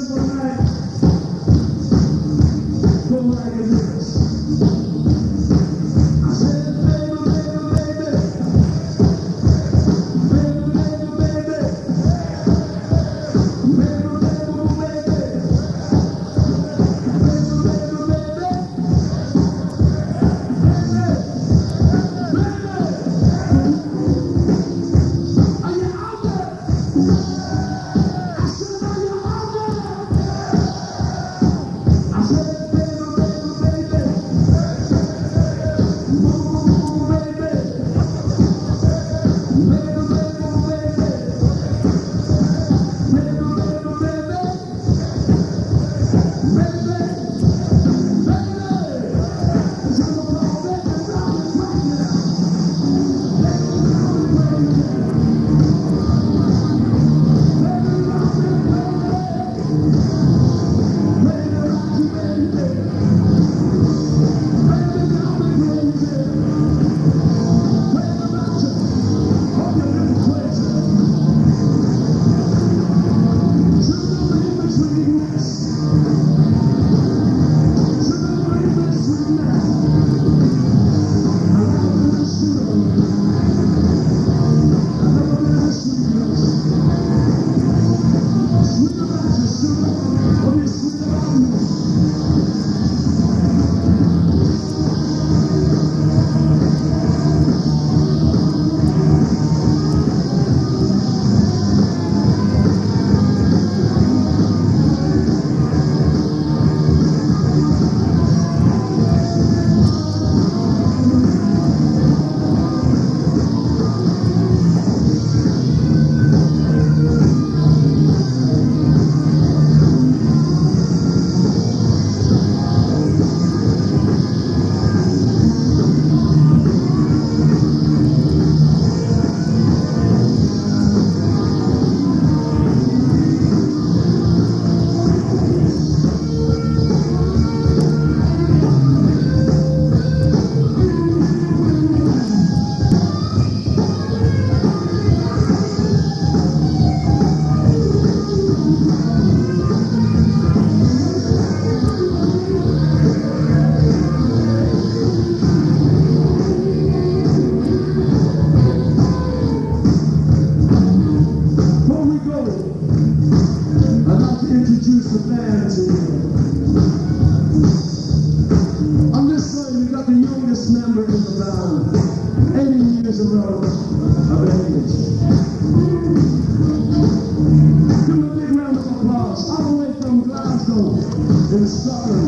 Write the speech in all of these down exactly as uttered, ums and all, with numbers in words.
in Stockholm.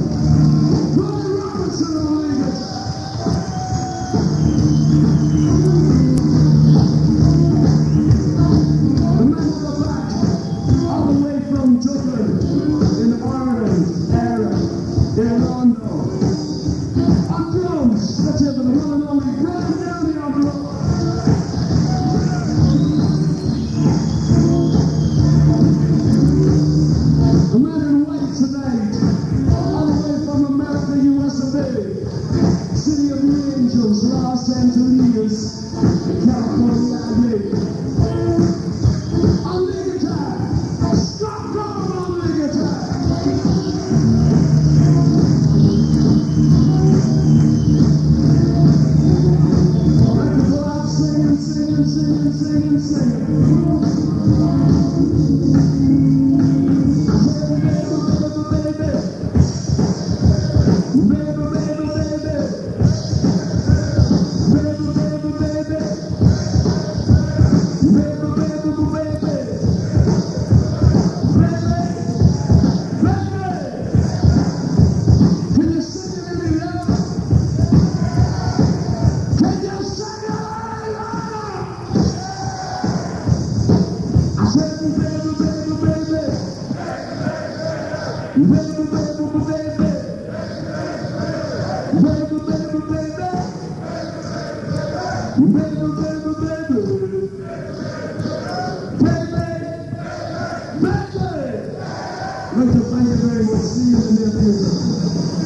The men are back, all the way from Dublin, in Ireland, area, in London. On drums, let's hear for the one and only Graham Downey on drums. The man in white tonight, all the way from America, U S of A, City of the Angels, Los Angeles, California. On the guitar, Stockholm on the guitar. Let the go out singing, singing, singing, singing, singing. I'd like to thank you very much. See you in the near future.